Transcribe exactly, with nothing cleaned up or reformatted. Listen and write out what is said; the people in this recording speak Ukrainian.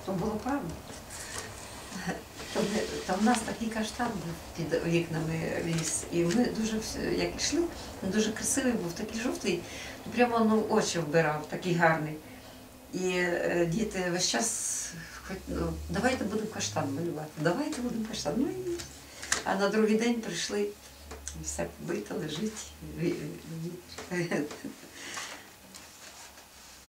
то було правда. Там, там в нас такий каштан був під вікнами ліс. І ми дуже, як йшли, він дуже красивий був, такий жовтий, прямо ну, очі вбирав, такий гарний. І е, діти весь час, ну, давайте будемо каштан малювати, давайте будемо каштан. Ну, і... А на другий день прийшли, все побито, лежить.